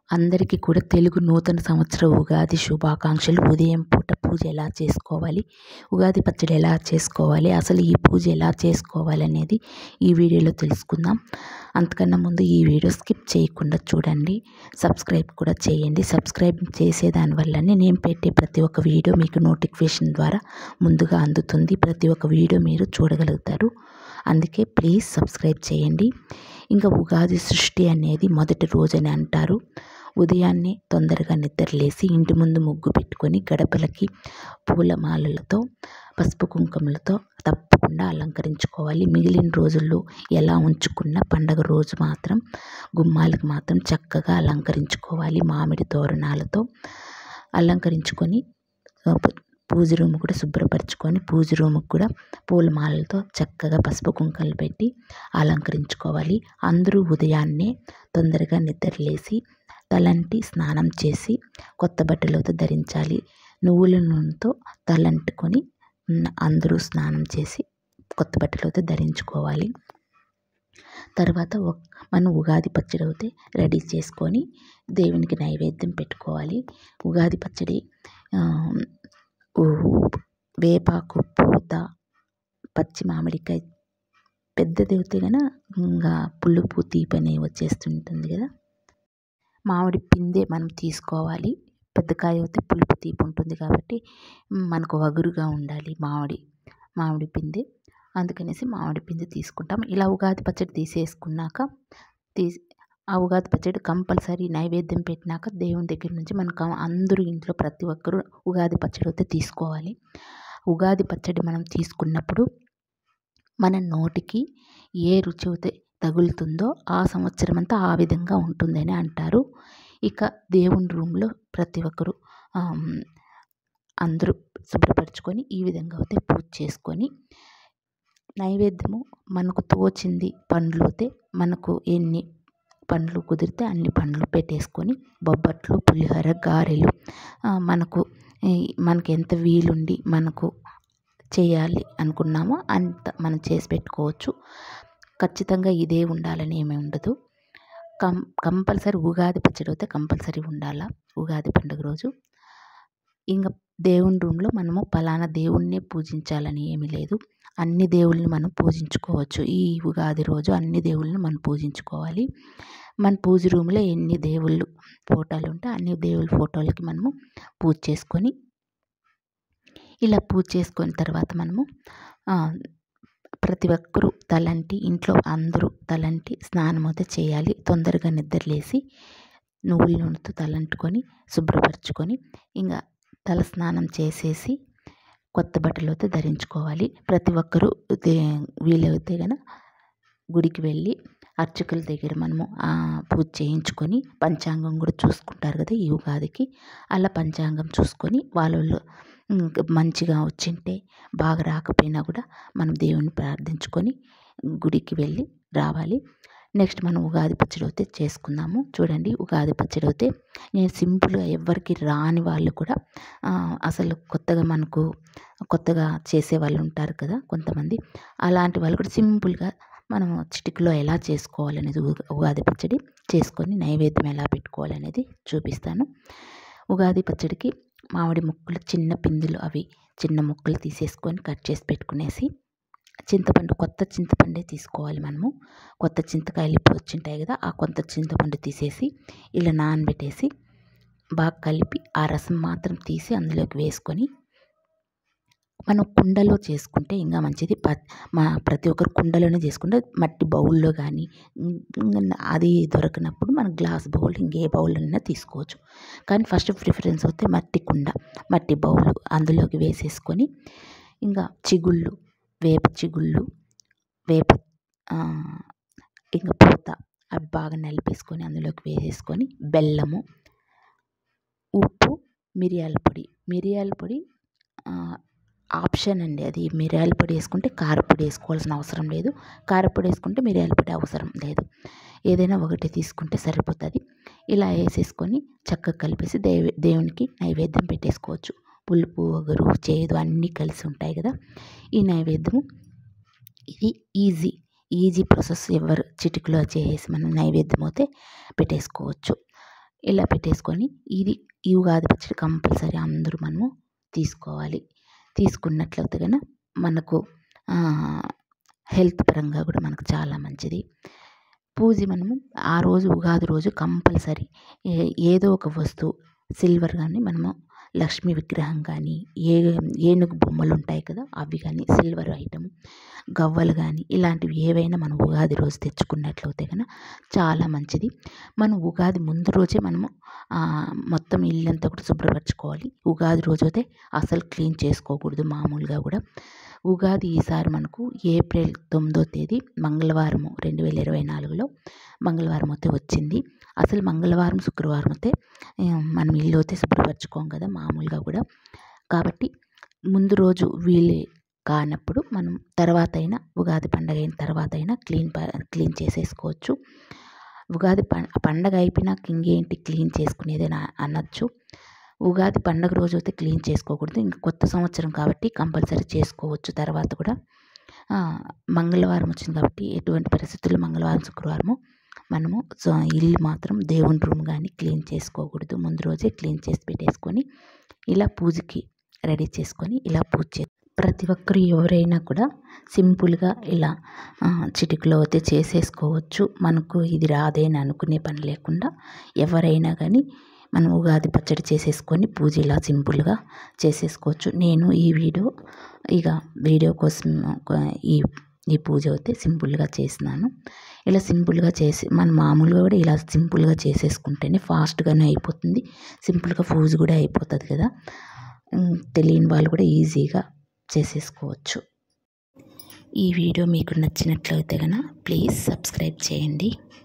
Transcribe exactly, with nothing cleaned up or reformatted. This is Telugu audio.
అందరికీ కూడా తెలుగు నూతన సంవత్సర ఉగాది శుభాకాంక్షలు. ఉదయం పూట పూజ ఎలా చేసుకోవాలి, ఉగాది పచ్చడి ఎలా చేసుకోవాలి, అసలు ఈ పూజ ఎలా చేసుకోవాలి అనేది ఈ వీడియోలో తెలుసుకుందాం. అంతకన్నా ముందు ఈ వీడియో స్కిప్ చేయకుండా చూడండి, సబ్స్క్రైబ్ కూడా చేయండి. సబ్స్క్రైబ్ చేసేదాని వల్లనే నేను పెట్టే ప్రతి ఒక్క వీడియో మీకు నోటిఫికేషన్ ద్వారా ముందుగా అందుతుంది. ప్రతి ఒక్క వీడియో మీరు చూడగలుగుతారు. అందుకే ప్లీజ్ సబ్స్క్రైబ్ చేయండి. ఇంకా ఉగాది సృష్టి అనేది మొదటి రోజని అంటారు. ఉదయాన్నే తొందరగా నిద్రలేసి ఇంటి ముందు ముగ్గు పెట్టుకొని గడపలకి పూలమాలలతో పసుపు కుంకుమలతో తప్పకుండా అలంకరించుకోవాలి. మిగిలిన రోజుల్లో ఎలా ఉంచుకున్న పండగ రోజు మాత్రం గుమ్మాలకు మాత్రం చక్కగా అలంకరించుకోవాలి. మామిడి తోరణాలతో అలంకరించుకొని పూజ రూమ్ కూడా శుభ్రపరచుకొని పూజ రూమ్కి కూడా పూలమాలలతో చక్కగా పసుపు కుంకాలు పెట్టి అలంకరించుకోవాలి. అందరూ ఉదయాన్నే తొందరగా నిద్రలేసి తలంటి స్నానం చేసి కొత్త బట్టలతో ధరించాలి. నువ్వుల నూనెతో తలంటుకొని అందరూ స్నానం చేసి కొత్త బట్టలతో ధరించుకోవాలి. తర్వాత మనం ఉగాది పచ్చడి అయితే రెడీ చేసుకొని దేవునికి నైవేద్యం పెట్టుకోవాలి. ఉగాది పచ్చడి వేపాకు, పూత, పచ్చి మామిడికాయ, పెద్దది అయితే కనుక ఇంకా పులుపు తీపి అనేవి వచ్చేస్తుంటుంది కదా. మామిడి పిందె మనం తీసుకోవాలి. పెద్ద కాయ అయితే పులుపు తీపి ఉంటుంది కాబట్టి మనకు వగురుగా ఉండాలి మామిడి మామిడి పిందె. అందుకనేసి మామిడి పిందె తీసుకుంటాం. ఇలా ఉగాది పచ్చడి తీసేసుకున్నాక తీసి ఆ ఉగాది పచ్చడి కంపల్సరీ నైవేద్యం పెట్టినాక దేవుని దగ్గర నుంచి మనకు అందరూ ఇంట్లో ప్రతి ఒక్కరూ ఉగాది పచ్చడి అయితే తీసుకోవాలి. ఉగాది పచ్చడి మనం తీసుకున్నప్పుడు మన నోటికి ఏ రుచి అయితే తగులుతుందో ఆ సంవత్సరం అంతా ఆ విధంగా ఉంటుందని అంటారు. ఇక దేవుని రూమ్లో ప్రతి ఒక్కరు అందరూ శుభ్రపరచుకొని ఈ విధంగా అయితే పూజ చేసుకొని నైవేద్యము మనకు తోచింది పండ్లు అయితే మనకు ఎన్ని పండ్లు కుదిరితే అన్ని పండ్లు పెట్టేసుకొని బొబ్బట్లు, పులిహోర, గారెలు మనకు మనకి ఎంత వీలుండి మనకు చేయాలి అనుకున్నామో అంత మనం చేసి పెట్టుకోవచ్చు. ఖచ్చితంగా ఇదే ఉండాలని ఏమీ ఉండదు. కం కంపల్సరీ ఉగాది పచ్చడి అయితే కంపల్సరీ ఉండాలా ఉగాది పండుగ రోజు. ఇంకా దేవుని రూమ్లో మనము పలానా దేవుణ్ణే పూజించాలని ఏమీ లేదు. అన్ని దేవుళ్ళని మనం పూజించుకోవచ్చు. ఈ ఉగాది రోజు అన్ని దేవుళ్ళని మనం పూజించుకోవాలి. మన పూజ రూమ్లో ఎన్ని దేవుళ్ళు ఫోటోలు ఉంటే అన్ని దేవుళ్ళ ఫోటోలకి మనము పూజ చేసుకొని ఇలా పూజ చేసుకున్న తర్వాత మనము ప్రతి ఒక్కరూ తలంటి ఇంట్లో అందరూ తలంటి స్నానం అయితే చేయాలి. తొందరగా నిద్రలేసి నువ్వుల నూనెతో తలంటుకొని శుభ్రపరచుకొని ఇంకా తల స్నానం చేసేసి కొత్త బట్టలతో ధరించుకోవాలి. ప్రతి ఒక్కరూ వీలైతే కనుక గుడికి వెళ్ళి అర్చకుల దగ్గర మనము పూజ చేయించుకొని పంచాంగం కూడా చూసుకుంటారు కదా ఈ ఉగాదికి. అలా పంచాంగం చూసుకొని వాళ్ళు మంచిగా వచ్చింటే బాగా రాకపోయినా కూడా మనం దేవుని ప్రార్థించుకొని గుడికి వెళ్ళి రావాలి. నెక్స్ట్ మనం ఉగాది పచ్చడి అయితే చేసుకుందాము. చూడండి, ఉగాది పచ్చడి అయితే నేను సింపుల్గా ఎవరికి రాని వాళ్ళు కూడా అసలు కొత్తగా మనకు కొత్తగా చేసే వాళ్ళు ఉంటారు కదా కొంతమంది, అలాంటి వాళ్ళు కూడా సింపుల్గా మనం చిటికలో ఎలా చేసుకోవాలనేది ఉగాది పచ్చడి చేసుకొని నైవేద్యం ఎలా పెట్టుకోవాలనేది చూపిస్తాను. ఉగాది పచ్చడికి మామిడి ముక్కలు చిన్న పిందులు అవి చిన్న ముక్కలు తీసేసుకొని కట్ చేసి పెట్టుకునేసి చింతపండు కొత్త చింతపండే తీసుకోవాలి. మనము కొత్త చింతకాయలు ఇప్పుడు వచ్చింటాయి కదా, ఆ కొత్త చింతపండు తీసేసి ఇలా నానబెట్టేసి బాగా కలిపి ఆ రసం మాత్రం తీసి అందులోకి వేసుకొని మనం కుండలో చేసుకుంటే ఇంకా మంచిది. ప మా ప్రతి ఒక్కరు కుండలోనే చేసుకుంటే మట్టి బౌల్లో కానీ అది దొరకనప్పుడు మనం గ్లాస్ బౌల్ ఇంకే బౌల్ అయినా తీసుకోవచ్చు. కానీ ఫస్ట్ ప్రిఫరెన్స్ అయితే మట్టి కుండ మట్టి బౌల్ అందులోకి వేసేసుకొని ఇంకా చిగుళ్ళు వేప చిగుళ్ళు వేప ఇంకా పూత అవి బాగా నలిపేసుకొని అందులోకి వేసేసుకొని బెల్లము, ఉప్పు, మిరియాల పొడి మిరియాల పొడి ఆప్షన్ అండి. అది మిరియాల పొడి వేసుకుంటే కారపొడి వేసుకోవాల్సిన అవసరం లేదు, కారపొడి వేసుకుంటే మిరియాల పొడి అవసరం లేదు. ఏదైనా ఒకటి తీసుకుంటే సరిపోతుంది. ఇలా వేసేసుకొని చక్కగా కలిపేసి దేవి దేవునికి నైవేద్యం పెట్టేసుకోవచ్చు. పులుపు, వగరు, చేదు అన్నీ కలిసి ఉంటాయి కదా ఈ నైవేద్యము. ఇది ఈజీ ఈజీ ప్రాసెస్. ఎవరు చిటికలో చేసేసి మనం నైవేద్యం అయితే పెట్టేసుకోవచ్చు. ఇలా పెట్టేసుకొని ఇది ఈ ఉగాది పచ్చడి కంపల్సరీ అందరూ మనము తీసుకోవాలి. తీసుకున్నట్లయితే కనుక మనకు హెల్త్ పరంగా కూడా మనకు చాలా మంచిది. పూజ మనము ఆ రోజు ఉగాది రోజు కంపల్సరీ ఏదో ఒక వస్తువు సిల్వర్ కానీ మనము లక్ష్మీ విగ్రహం కానీ ఏ ఏనుగు బొమ్మలు ఉంటాయి కదా అవి కానీ సిల్వర్ ఐటమ్ గవ్వలు కానీ ఇలాంటివి ఏవైనా మనం ఉగాది రోజు తెచ్చుకున్నట్లయితే కనుక చాలా మంచిది. మనం ఉగాది ముందు రోజే మనము మొత్తం ఇల్లంతా కూడా శుభ్రపరచుకోవాలి. ఉగాది రోజు అయితే అసలు క్లీన్ చేసుకోకూడదు. మామూలుగా కూడా ఉగాది ఈసారి మనకు ఏప్రిల్ తొమ్మిదో తేదీ మంగళవారము రెండు వేల ఇరవై నాలుగులో మంగళవారం అయితే వచ్చింది. అసలు మంగళవారం శుక్రవారం అయితే మనం ఇల్లు అయితే శుభ్రపరచుకోం కదా మామూలుగా కూడా. కాబట్టి ముందు రోజు వీలే కానప్పుడు మనం తర్వాత అయినా ఉగాది పండగ అయిన తర్వాత అయినా క్లీన్ క్లీన్ చేసేసుకోవచ్చు. ఉగాది పండగ అయిపోయినాక ఇంకేంటి క్లీన్ చేసుకునేది అనొచ్చు. ఉగాది పండగ రోజు అయితే క్లీన్ చేసుకోకూడదు. ఇంకా కొత్త సంవత్సరం కాబట్టి కంపల్సరీ చేసుకోవచ్చు. తర్వాత కూడా మంగళవారం వచ్చింది కాబట్టి ఎటువంటి పరిస్థితుల్లో మంగళవారం శుక్రవారము మనము ఇల్లు మాత్రం దేవుని రూమ్ కానీ క్లీన్ చేసుకోకూడదు. ముందు రోజే క్లీన్ చేసి పెట్టేసుకొని ఇలా పూజకి రెడీ చేసుకొని ఇలా పూజ చే ప్రతి ఒక్కరు ఎవరైనా కూడా సింపుల్గా ఇలా చిటికలో అయితే చేసేసుకోవచ్చు. మనకు ఇది రాదేని అనుకునే పని లేకుండా ఎవరైనా కానీ మనం ఉగాది పచ్చడి చేసేసుకొని పూజ ఇలా సింపుల్గా చేసేసుకోవచ్చు. నేను ఈ వీడియో ఇక వీడియో కోసం ఈ ఈ పూజ అయితే సింపుల్గా చేసినాను. ఇలా సింపుల్గా చేసి మనం మామూలుగా కూడా ఇలా సింపుల్గా చేసేసుకుంటేనే ఫాస్ట్గానే అయిపోతుంది. సింపుల్గా పూజ కూడా అయిపోతుంది కదా. తెలియని వాళ్ళు కూడా ఈజీగా చేసేసుకోవచ్చు. ఈ వీడియో మీకు నచ్చినట్లయితే కనుక ప్లీజ్ సబ్స్క్రైబ్ చేయండి.